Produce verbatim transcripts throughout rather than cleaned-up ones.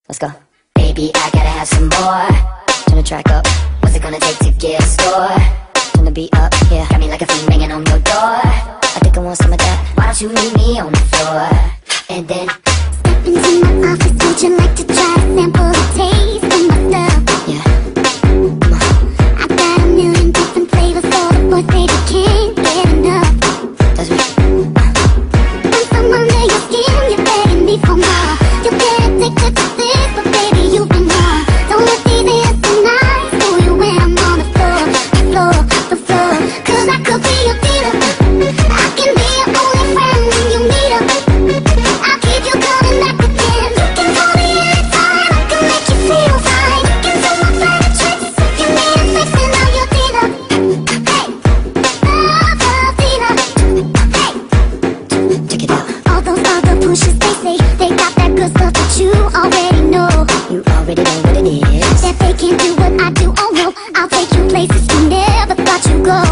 Let's go. Baby, I gotta have some more. Turn the track up. What's it gonna take to get a score? Turn the beat up, yeah. Got me like a fiend ringing on your door. I think I want some of that. Why don't you leave me on the floor? And then step into my office. Would you like to try to sample the taste of my stuff? Yeah. Come on. I got a million different flavors for the boys, baby, can't get enough. That's me. Once I'm under your skin, you're begging me for more. You get addicted to this, but baby, you've been wrong. Don't let these ears tonight fool you when I'm on the floor, the floor, the floor. Cause I could be your dealer. I can be your only friend when you need her. I'll keep you coming back again. You can call me anytime, I can make you feel fine. You can do my favorite tricks if you need a fix, and I'm your dealer. Hey, love, love, dealer. Hey, Check it out. all those other pushers, they say they got that good stuff that you already know. You already know what it is. That they can't do what I do, oh no. I'll take you places you never thought you'd go.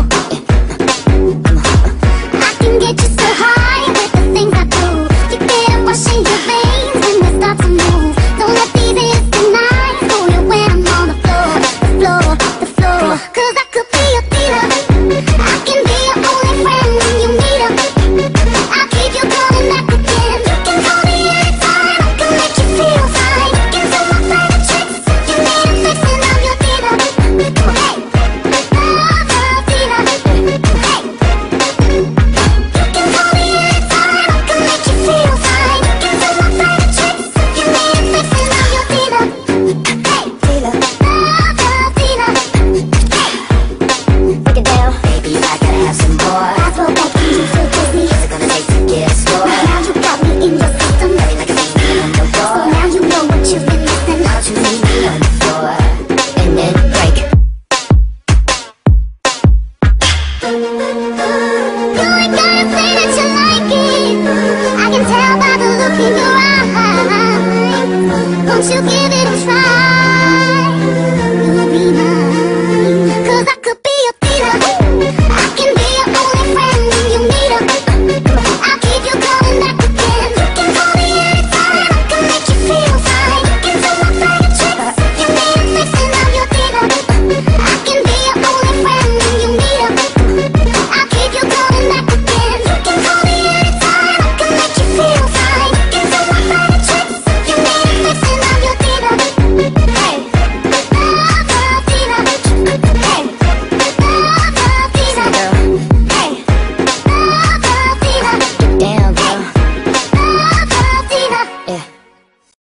I can get you so high with the things I do. You get a rush in your veins when we start to move. Don't let these ears tonight fool you when I'm on the floor, the floor, the floor. Cause I could be your dealer. I can be your only friend when you need her. I'll keep you coming back again. You can call me anytime, I can make you feel fine. You can do my favorite tricks if you need a fix, and I'm your dealer. Hey, love, love, dealer. Hey, you can call me anytime, I can make you feel fine. You can do my favorite tricks if you need a fix, and I'm your dealer. Hey, Dealer, love, love, dealer. Hey, break it down. Baby, I gotta have some more. that's what makes you feel dizzy. What's it gonna take to get a score? Now you got me in your system. Got me like a fiend ringing on your door. Now you know what you've been missing. Why don't you leave me on the floor? And then break. You ain't gotta say that you like it. I can tell by the look in your eyes. Won't you give it a try?